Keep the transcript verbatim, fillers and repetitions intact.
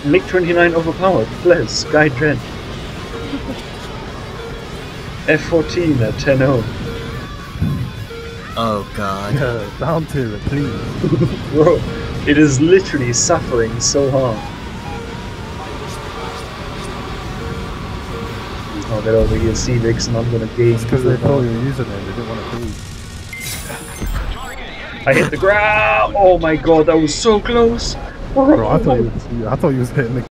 MiG twenty-nine overpowered. Bless. Sky Dread. F fourteen at ten oh. Oh god. Yeah, down to it, please. Bro, it is literally suffering so hard. I'll get over here, C-Vix, and I'm gonna gain. It's because they stole your username, they didn't want to kill you. I hit the ground! Oh my god, that was so close! Bro, I thought you was, I thought you was hitting the